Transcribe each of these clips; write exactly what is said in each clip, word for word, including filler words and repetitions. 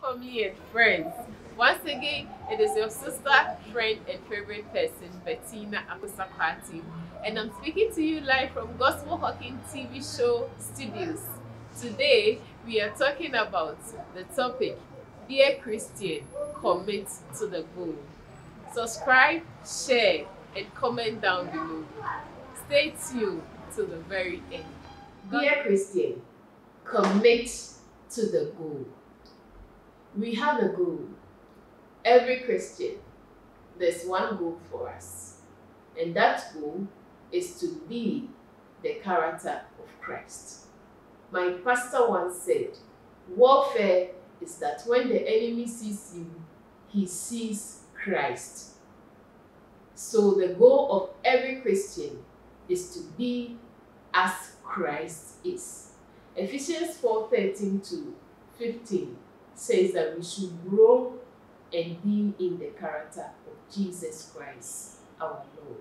family and friends. Once again, it is your sister, friend, and favorite person, Bettina Akusapati, and I'm speaking to you live from Gospel Hawking T V Show Studios. Today, we are talking about the topic, Dear Christian, commit to the goal. Subscribe, share, and comment down below. Stay tuned to the very end. Dear Christian, commit to the goal. We have a goal. Every Christian, there's one goal for us, and that goal is to be the character of Christ. My pastor once said, warfare is that when the enemy sees you, he sees Christ. So the goal of every Christian is to be as Christ is. Ephesians four thirteen to fifteen says that we should grow and be in the character of Jesus Christ, our Lord.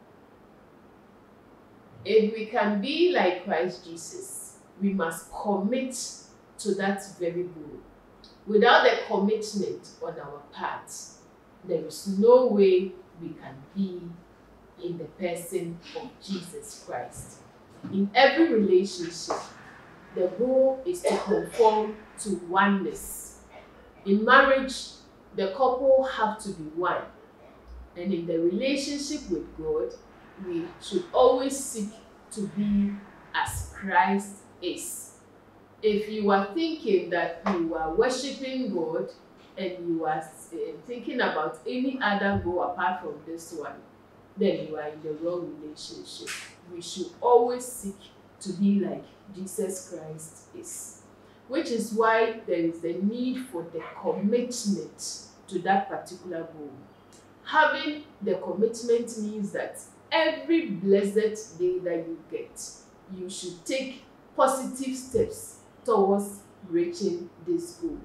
If we can be like Christ Jesus, we must commit to that very goal. Without the commitment on our part, there is no way we can be in the person of Jesus Christ. In every relationship, the goal is to conform to oneness. In marriage, the couple have to be one. And in the relationship with God, we should always seek to be as Christ is. If you are thinking that you are worshiping God and you are uh, thinking about any other goal apart from this one, then you are in the wrong relationship. We should always seek to be like Jesus Christ is. Which is why there is the need for the commitment to that particular goal. Having the commitment means that every blessed day that you get, you should take positive steps towards reaching this goal.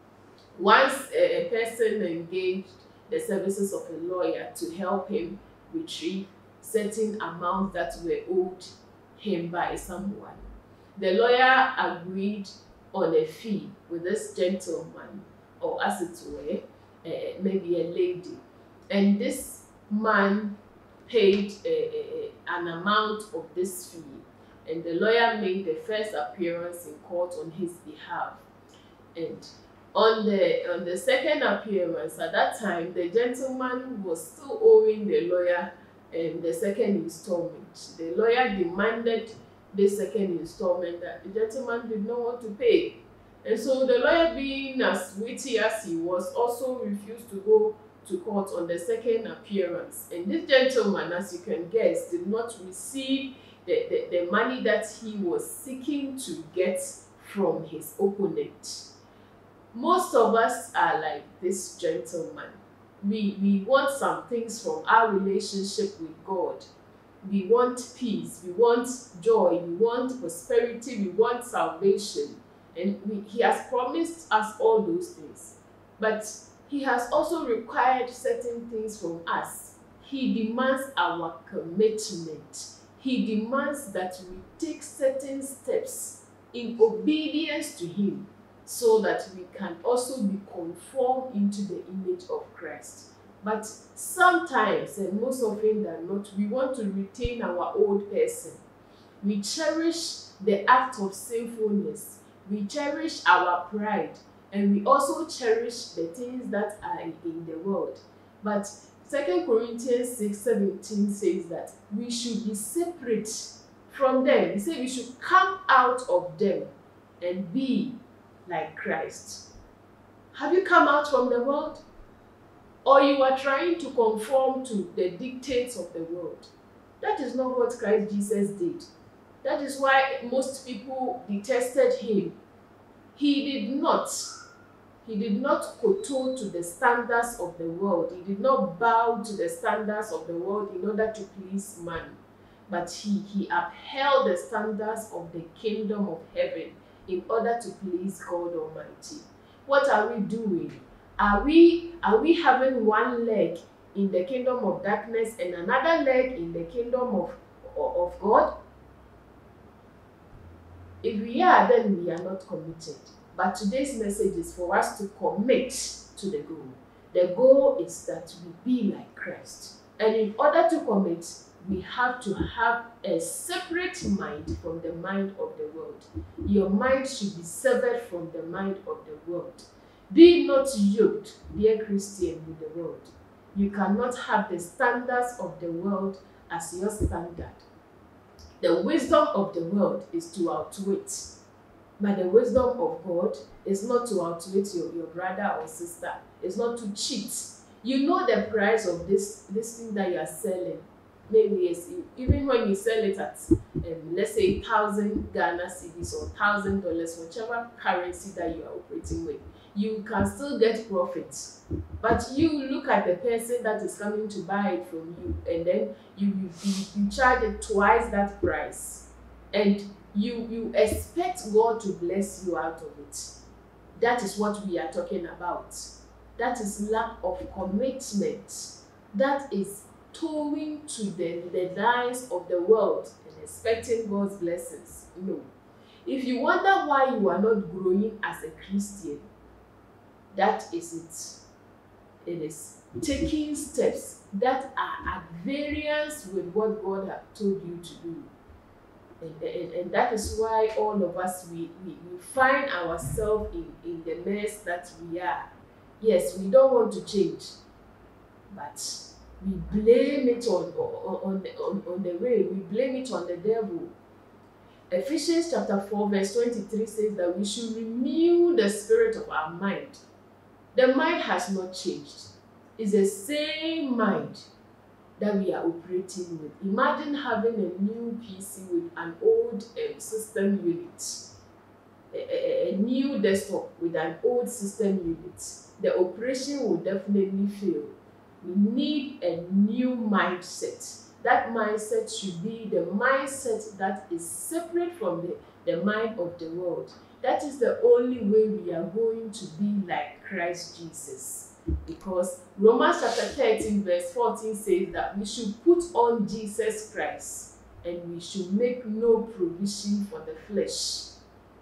Once a person engaged the services of a lawyer to help him retrieve certain amounts that were owed him by someone, the lawyer agreed on a fee with this gentleman, or as it were, uh, maybe a lady, and this man paid uh, uh, an amount of this fee, and the lawyer made the first appearance in court on his behalf. And on the on the second appearance, at that time, the gentleman was still owing the lawyer um, the second installment. The lawyer demanded the second installment that the gentleman did not want to pay. And so the lawyer, being as witty as he was, also refused to go to court on the second appearance. And this gentleman, as you can guess, did not receive the, the, the money that he was seeking to get from his opponent. Most of us are like this gentleman. We, we want some things from our relationship with God. We want peace, we want joy, we want prosperity, we want salvation. And we, he has promised us all those things. But he has also required certain things from us. He demands our commitment. He demands that we take certain steps in obedience to him, so that we can also be conformed into the image of Christ. But sometimes, and most often than not, we want to retain our old person. We cherish the act of sinfulness. We cherish our pride. And we also cherish the things that are in the world. But Second Corinthians six seventeen says that we should be separate from them. He said we should come out of them and be like Christ. Have you come out from the world? Or you are trying to conform to the dictates of the world? That is not what Christ Jesus did. That is why most people detested him. He did not. He did not kowtow to the standards of the world. He did not bow to the standards of the world in order to please man. But he, he upheld the standards of the kingdom of heaven in order to please God Almighty. What are we doing? Are we, are we having one leg in the kingdom of darkness and another leg in the kingdom of, of God? If we are, then we are not committed. But today's message is for us to commit to the goal. The goal is that we be like Christ. And in order to commit, we have to have a separate mind from the mind of the world. Your mind should be severed from the mind of the world. Be not yoked, dear Christian, with the world. You cannot have the standards of the world as your standard. The wisdom of the world is to outwit, but the wisdom of God is not to outwit your, your brother or sister. It's not to cheat. You know the price of this, this thing that you are selling. Maybe it's, even when you sell it at, um, let's say, thousand Ghana cedis or thousand dollars, whichever currency that you are operating with, you can still get profits. But you look at the person that is coming to buy it from you, and then you you, you, you charge it twice that price, and you you expect God to bless you out of it. That is what we are talking about. That is lack of commitment. That is towing to the, the lines of the world and expecting God's blessings. No. If you wonder why you are not growing as a Christian, that is it. It is taking steps that are at variance with what God has told you to do. And, and, and that is why all of us, we, we, we find ourselves in, in the mess that we are. Yes, we don't want to change, but we blame it on, on, on, on the way. We blame it on the devil. Ephesians chapter four verse twenty-three says that we should renew the spirit of our mind. The mind has not changed. It's the same mind that we are operating with. Imagine having a new P C with an old um, system unit, a, a, a new desktop with an old system unit. The operation will definitely fail. We need a new mindset. That mindset should be the mindset that is separate from the, the mind of the world. That is the only way we are going to be like Christ Jesus. Because Romans chapter thirteen verse fourteen says that we should put on Jesus Christ and we should make no provision for the flesh.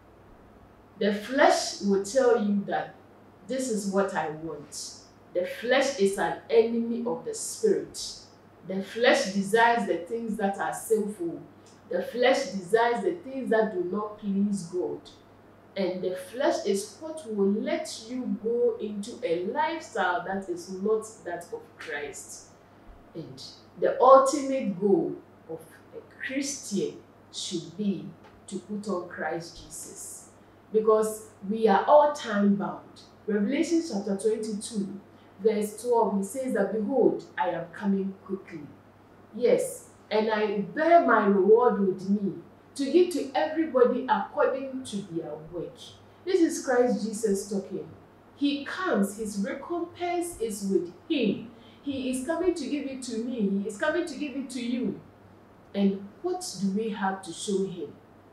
The flesh will tell you that this is what I want. The flesh is an enemy of the spirit. The flesh desires the things that are sinful. The flesh desires the things that do not please God. And the flesh is what will let you go into a lifestyle that is not that of Christ. And the ultimate goal of a Christian should be to put on Christ Jesus. Because we are all time bound. Revelation chapter twenty-two verse twelve, he says that, behold, I am coming quickly. Yes, and I bear my reward with me, to give to everybody according to their work. This is Christ Jesus talking. He comes, his recompense is with him. He is coming to give it to me. He is coming to give it to you. And what do we have to show him?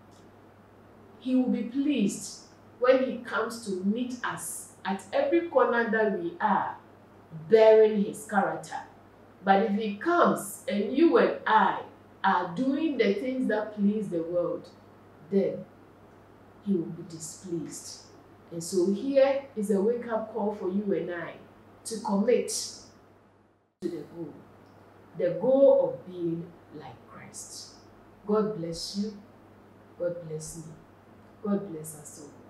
He will be pleased when he comes to meet us at every corner that we are, bearing his character. But if he comes and you and I are doing the things that please the world, then he will be displeased. And so here is a wake-up call for you and I to commit to the goal. The goal of being like Christ. God bless you. God bless me. God bless us all.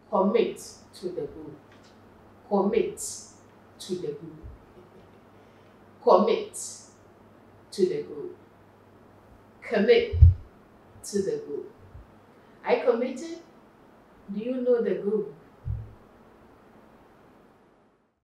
Commit to the goal. Commit to the goal. Commit to the goal. Commit to the goal. I committed. Do you know the goal?